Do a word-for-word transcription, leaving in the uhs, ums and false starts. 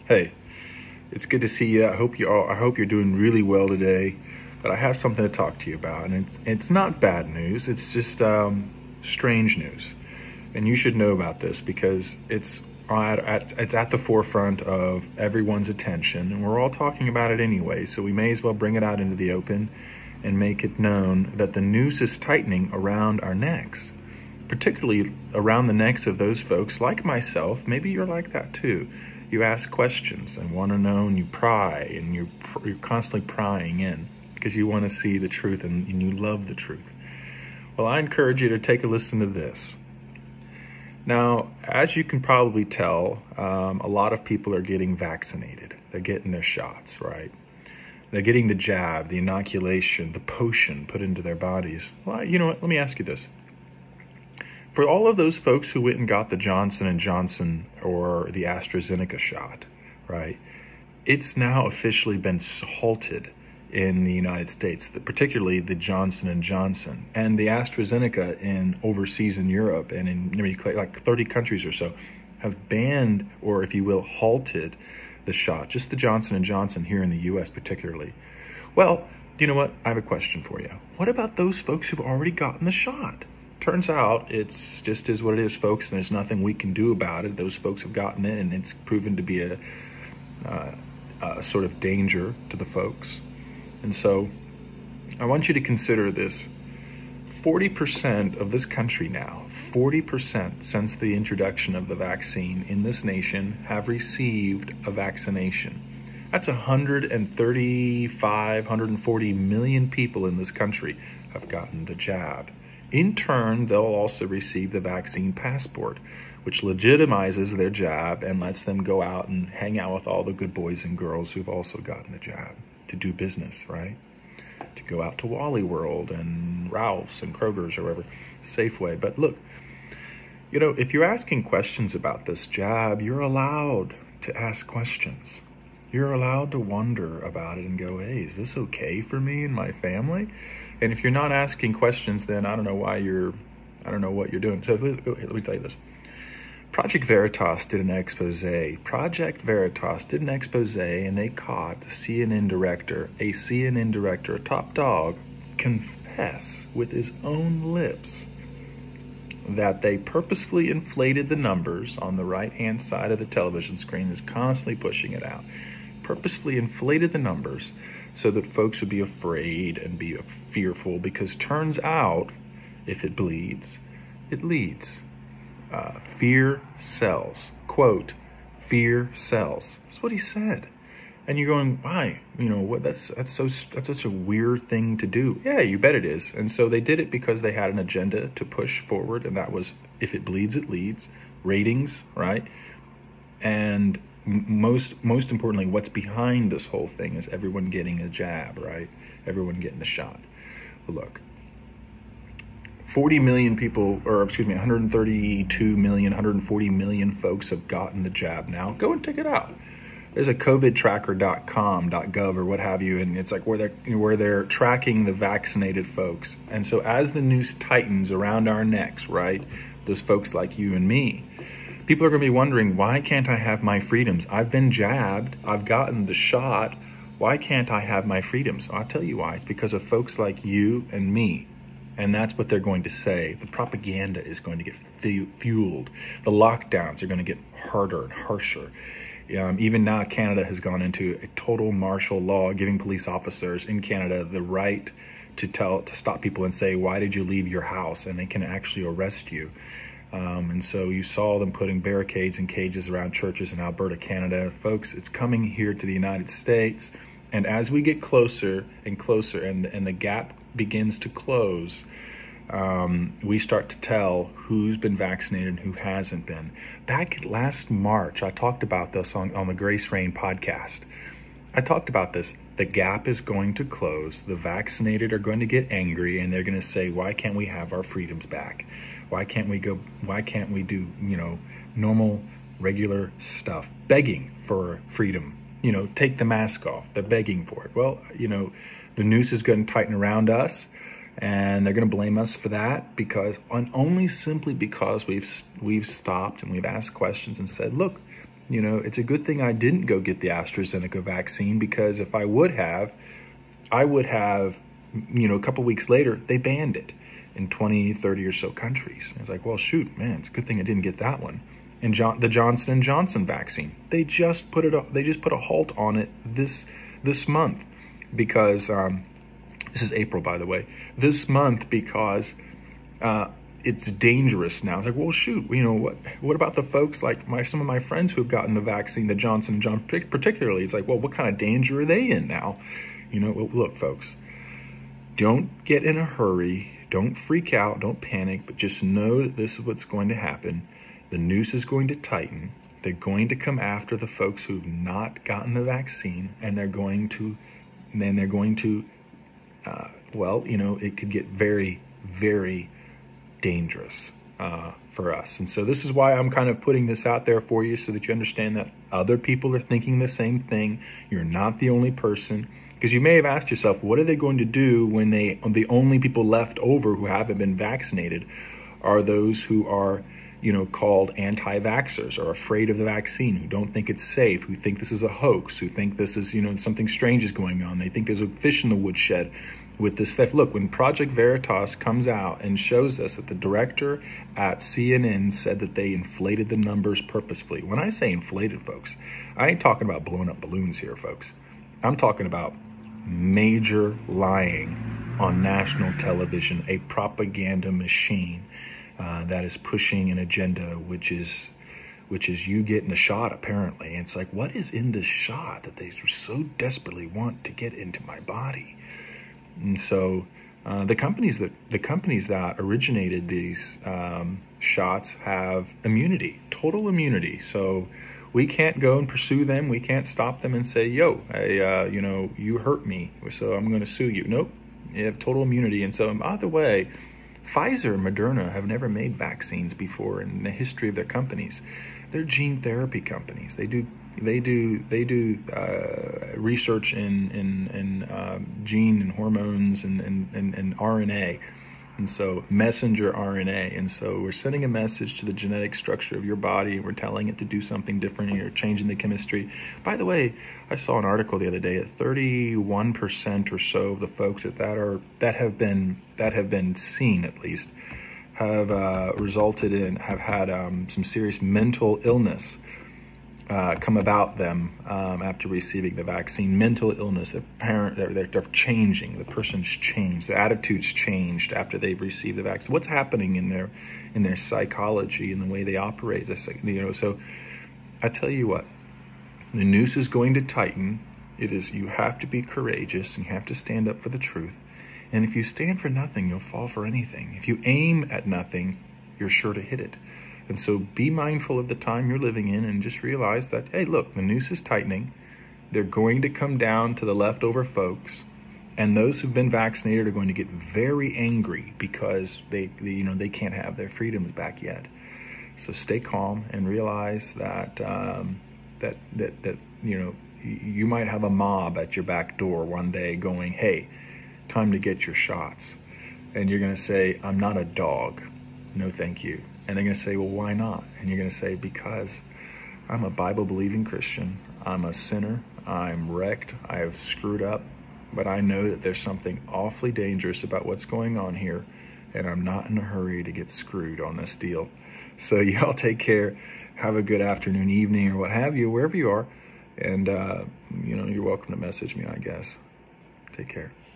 Hey, it's good to see you. I hope you all, I hope you're doing really well today. But I have something to talk to you about, and it's it's not bad news. It's just um, strange news, and you should know about this because it's at, at it's at the forefront of everyone's attention, and we're all talking about it anyway. So we may as well bring it out into the open and make it known that the noose is tightening around our necks, particularly around the necks of those folks like myself. Maybe you're like that too. You ask questions and want to know, and you pry, and you're, you're constantly prying in because you want to see the truth and, and you love the truth. Well, I encourage you to take a listen to this. Now, as you can probably tell, um, a lot of people are getting vaccinated. They're getting their shots, right? They're getting the jab, the inoculation, the potion put into their bodies. Well, you know what? Let me ask you this. For all of those folks who went and got the Johnson and Johnson or the AstraZeneca shot, right, it's now officially been halted in the United States, particularly the Johnson and Johnson and the AstraZeneca in overseas in Europe and in like thirty countries or so have banned, or if you will, halted the shot, just the Johnson and Johnson here in the U S particularly. Well, you know what? I have a question for you. What about those folks who've already gotten the shot? Turns out it's just is what it is, folks, and there's nothing we can do about it. Those folks have gotten it, and it's proven to be a, uh, a sort of danger to the folks. And so I want you to consider this. forty percent of this country now, forty percent since the introduction of the vaccine in this nation have received a vaccination. That's one hundred thirty-five, one hundred forty million people in this country have gotten the jab. In turn, they'll also receive the vaccine passport, which legitimizes their jab and lets them go out and hang out with all the good boys and girls who've also gotten the jab to do business, right? To go out to Wally World and Ralph's and Kroger's or wherever, Safeway. But look, you know, if you're asking questions about this jab, you're allowed to ask questions. You're allowed to wonder about it and go, hey, is this okay for me and my family? And if you're not asking questions, then I don't know why you're, I don't know what you're doing. So let, let me tell you this. Project Veritas did an expose. Project Veritas did an expose, and they caught the C N N director, a C N N director, a top dog, confess with his own lips that they purposefully inflated the numbers on the right-hand side of the television screen, is constantly pushing it out, purposefully inflated the numbers so that folks would be afraid and be fearful, because turns out, if it bleeds, it leads. Uh, fear sells. Quote, fear sells. That's what he said. And you're going, why? You know, what? That's that's so that's such a weird thing to do. Yeah, you bet it is. And so they did it because they had an agenda to push forward, and that was, if it bleeds, it leads. Ratings, right? And most most importantly, what's behind this whole thing is everyone getting a jab, right? Everyone getting the shot. But look, forty million people, or excuse me, one hundred thirty-two million, one hundred forty million folks have gotten the jab now. Go and check it out. There's a covid tracker dot com, .gov, or what have you, and it's like where they're, where they're tracking the vaccinated folks. And so as the noose tightens around our necks, right, those folks like you and me, people are going to be wondering, why can't I have my freedoms? I've been jabbed. I've gotten the shot. Why can't I have my freedoms? I'll tell you why. It's because of folks like you and me. And that's what they're going to say. The propaganda is going to get fueled. The lockdowns are going to get harder and harsher. Um, even now, Canada has gone into a total martial law, giving police officers in Canada the right to tell to stop people and say, why did you leave your house? And they can actually arrest you. Um, and so you saw them putting barricades and cages around churches in Alberta, Canada. Folks, it's coming here to the United States. And as we get closer and closer, and, and the gap begins to close, um, we start to tell who's been vaccinated and who hasn't been. Back last March, I talked about this on, on the Grace Rain podcast. I talked about this. The gap is going to close. The vaccinated are going to get angry, and they're going to say, why can't we have our freedoms back? Why can't we go, why can't we do, you know, normal, regular stuff? Begging for freedom. You know, take the mask off. They're begging for it. Well, you know, the noose is going to tighten around us, and they're going to blame us for that, because on only simply because we've we've stopped and we've asked questions and said, look, You know, it's a good thing I didn't go get the AstraZeneca vaccine, because if I would have, I would have, you know, a couple weeks later, they banned it in twenty, thirty or so countries. It's like, well, shoot, man, it's a good thing I didn't get that one. And John, the Johnson and Johnson vaccine, they just put it, they just put a halt on it this this month because, um, this is April, by the way, this month because uh, it's dangerous now. It's like, well, shoot, you know, what What about the folks like my some of my friends who have gotten the vaccine, the Johnson and Johnson particularly? It's like, well, what kind of danger are they in now? You know, well, look, folks, don't get in a hurry. Don't freak out. Don't panic. But just know that this is what's going to happen. The noose is going to tighten. They're going to come after the folks who've not gotten the vaccine, and they're going to, then they're going to, uh, well, you know, it could get very, very dangerous uh, for us. And so this is why I'm kind of putting this out there for you, so that you understand that other people are thinking the same thing. You're not the only person. Because you may have asked yourself, what are they going to do when they, the only people left over who haven't been vaccinated are those who are, you know, called anti-vaxxers, or afraid of the vaccine, who don't think it's safe, who think this is a hoax, who think this is, you know, something strange is going on. They think there's a fish in the woodshed with this stuff. Look, when Project Veritas comes out and shows us that the director at C N N said that they inflated the numbers purposefully. When I say inflated, folks, I ain't talking about blowing up balloons here, folks. I'm talking about major lying on national television, a propaganda machine uh, that is pushing an agenda, which is which is you getting a shot, apparently. And it's like, what is in this shot that they so desperately want to get into my body? And so uh, the companies that the companies that originated these um, shots have immunity, total immunity. So we can't go and pursue them. We can't stop them and say, yo, I, uh, you know, you hurt me, so I'm going to sue you. Nope, you have total immunity. And so, by the way, Pfizer and Moderna have never made vaccines before in the history of their companies. They're gene therapy companies. They do they do they do uh, research in in, in uh, gene and hormones and and, and, and R N A. And so messenger R N A. And so we're sending a message to the genetic structure of your body. We're telling it to do something different, and you're changing the chemistry. By the way, I saw an article the other day that thirty-one percent or so of the folks that, that are that have been that have been seen, at least, have uh, resulted in have had um, some serious mental illness Uh, come about them um, after receiving the vaccine. Mental illness, the parent, they're, they're, they're changing. The person's changed. The attitude's changed after they've received the vaccine. What's happening in their in their psychology and the way they operate? This, you know, so I tell you what, the noose is going to tighten. It is. You have to be courageous, and you have to stand up for the truth. And if you stand for nothing, you'll fall for anything. If you aim at nothing, you're sure to hit it. And so be mindful of the time you're living in, and just realize that, hey, look, the noose is tightening. They're going to come down to the leftover folks, and those who've been vaccinated are going to get very angry because they, they you know, they can't have their freedoms back yet. So stay calm and realize that um, that that that you know, you might have a mob at your back door one day going, hey, time to get your shots. And you're going to say, I'm not a dog. No, thank you. And they're going to say, well, why not? And you're going to say, because I'm a Bible-believing Christian. I'm a sinner. I'm wrecked. I have screwed up. But I know that there's something awfully dangerous about what's going on here, and I'm not in a hurry to get screwed on this deal. So y'all take care. Have a good afternoon, evening, or what have you, wherever you are. And, uh, you know, you're welcome to message me, I guess. Take care.